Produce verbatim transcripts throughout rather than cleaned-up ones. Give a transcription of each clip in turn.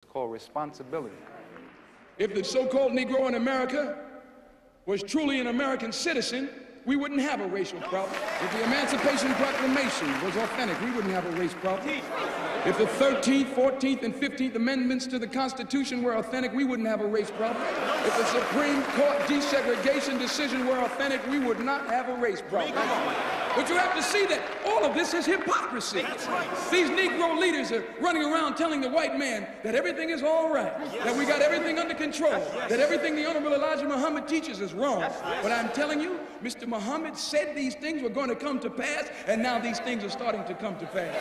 called responsibility. If the so-called Negro in America was truly an American citizen, we wouldn't have a racial problem. If the Emancipation Proclamation was authentic, we wouldn't have a race problem. If the thirteenth, fourteenth, and fifteenth Amendments to the Constitution were authentic, we wouldn't have a race problem. If the Supreme Court desegregation decision were authentic, we would not have a race problem. But you have to see that all of this is hypocrisy. These Negro leaders are running around telling the white man that everything is all right, that we got everything under control, that everything the Honorable Elijah Muhammad teaches is wrong. But I'm telling you, Mister Muhammad said these things were going to come to pass, and now these things are starting to come to pass.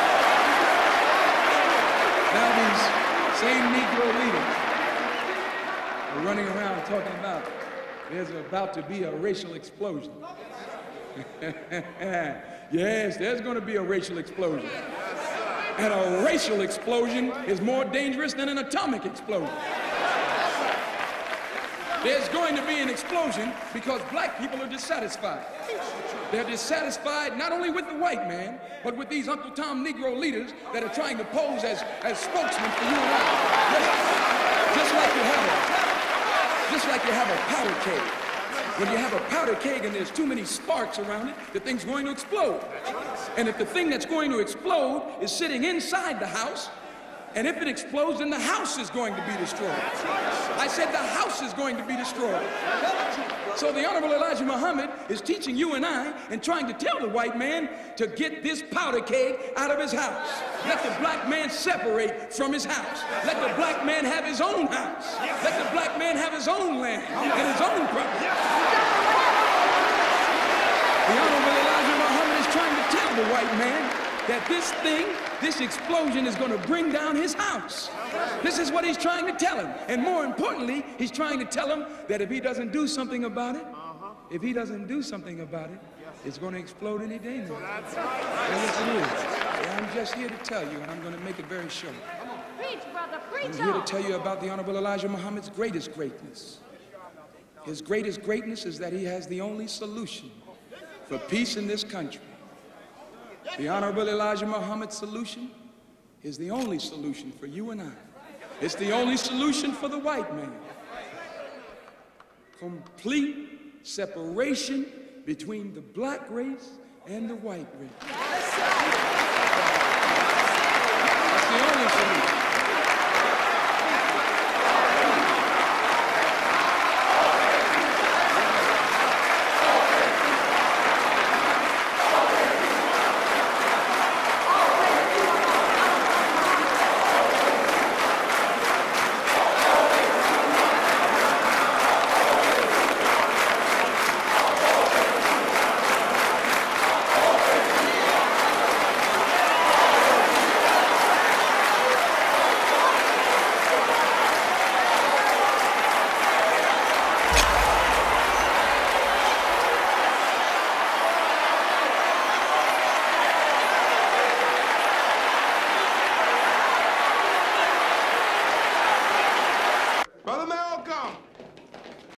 Now these same Negro leaders are running around talking about there's about to be a racial explosion. Yes, there's going to be a racial explosion. And a racial explosion is more dangerous than an atomic explosion. There's going to be an explosion because black people are dissatisfied. They're dissatisfied not only with the white man, but with these Uncle Tom Negro leaders that are trying to pose as, as spokesmen for you and I. Just, just like you have a, just like you have a powder keg. When you have a powder keg and there's too many sparks around it, the thing's going to explode. And if the thing that's going to explode is sitting inside the house, and if it explodes, then the house is going to be destroyed. I said the house is going to be destroyed. So the Honorable Elijah Muhammad is teaching you and I and trying to tell the white man to get this powder keg out of his house. Let the black man separate from his house. Let the black man have his own house. Let the black man have his own land and his own property. The Honorable Elijah Muhammad is trying to tell the white man that this thing, this explosion is going to bring down his house. This is what he's trying to tell him. And more importantly, he's trying to tell him that if he doesn't do something about it, if he doesn't do something about it, it's going to explode any day now. That's right. Yes, it is. And I'm just here to tell you, and I'm going to make it very short. Preach, brother, preach. I'm here to tell you about the Honorable Elijah Muhammad's greatest greatness. His greatest greatness is that he has the only solution for peace in this country. The Honorable Elijah Muhammad's solution is the only solution for you and I. It's the only solution for the white man. Complete separation between the black race and the white race. That's the only solution.